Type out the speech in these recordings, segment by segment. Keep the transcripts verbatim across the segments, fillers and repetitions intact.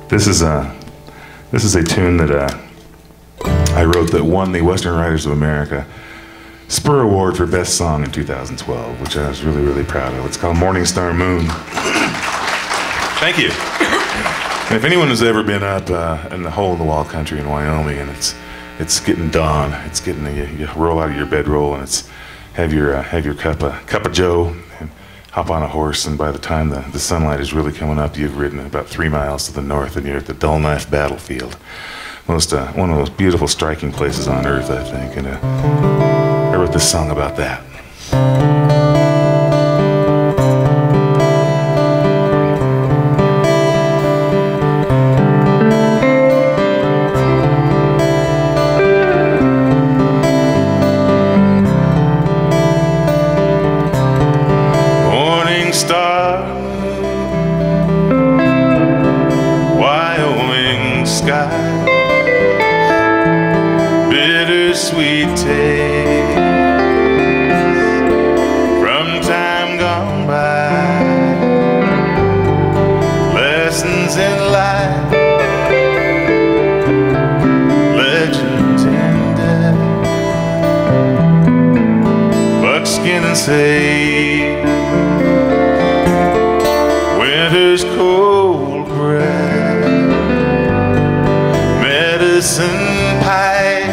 This is a this is a tune that uh, I wrote that won the Western Writers of America Spur Award for Best Song in two thousand twelve, which I was really, really proud of. It's called Morning Star Moon. Thank you. And if anyone has ever been up uh, in the hole-in-the-wall country in Wyoming, and it's it's getting dawn, it's getting you, you roll out of your bedroll, and it's have your uh, have your cup of cup of Joe, and hop on a horse, and by the time the, the sunlight is really coming up, you've ridden about three miles to the north, and you're at the Dull Knife Battlefield. Most uh, one of those beautiful, striking places on earth, I think. And uh, I wrote this song about that. Star, Wyoming sky, bittersweet taste from time gone by, lessons in life, legend tender, buckskin and sage, winter's cold breath, medicine pipe,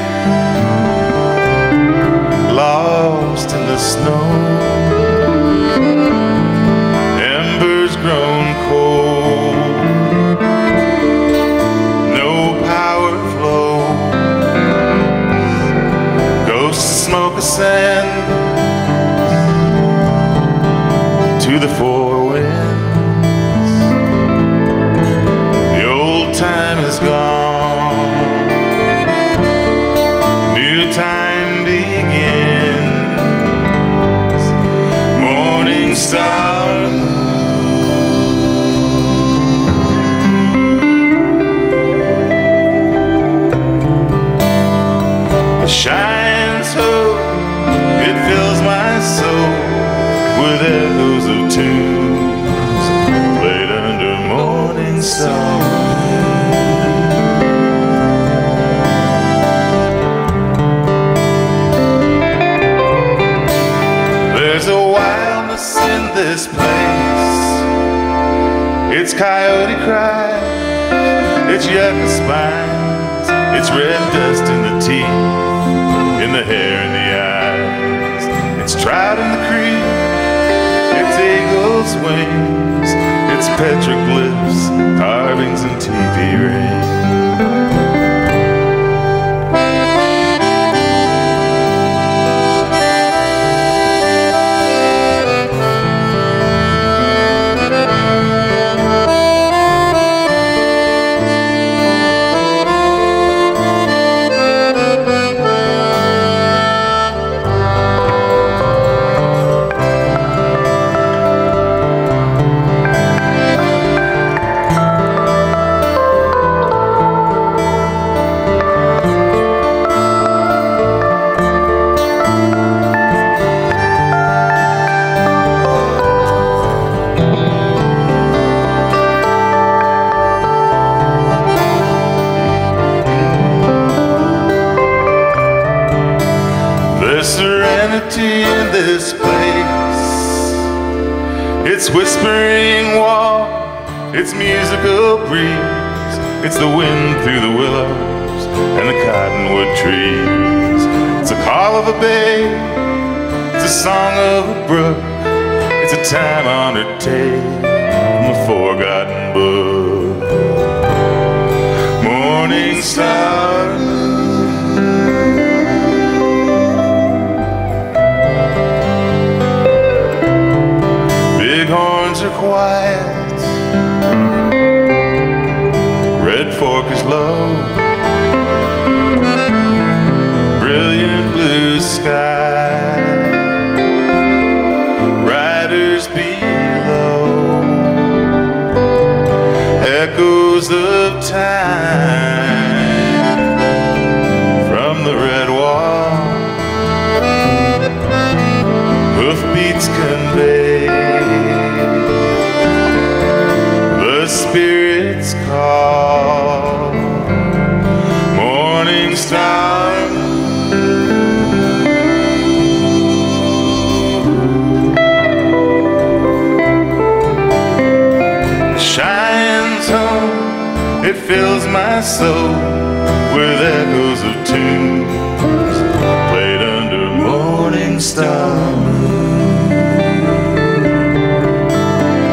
lost in the snow, embers grown cold, no power flow, ghosts smoke ascend to the four winds. Time is gone, new time begins. Morning star, it shines hope, it fills my soul with echoes of tunes played under morning star. There's a wildness in this place. It's coyote cries, it's yucca spines, it's red dust in the teeth, in the hair and the eyes. It's trout in the creek, it's eagle's wings, it's petroglyphs, carvings and teepee rings. Serenity in this place. It's whispering wall, it's musical breeze, it's the wind through the willows and the cottonwood trees. It's a call of a babe, it's a song of a brook, it's a time-honored tale from a forgotten book. Morning star, bighorns are quiet, Red Fork is low, brilliant blue sky, riders below, echoes of time from the red wall, hoofbeats convey the spirit's call. It fills my soul with echoes of tunes played under morning star moon.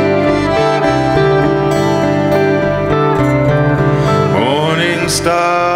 Morning star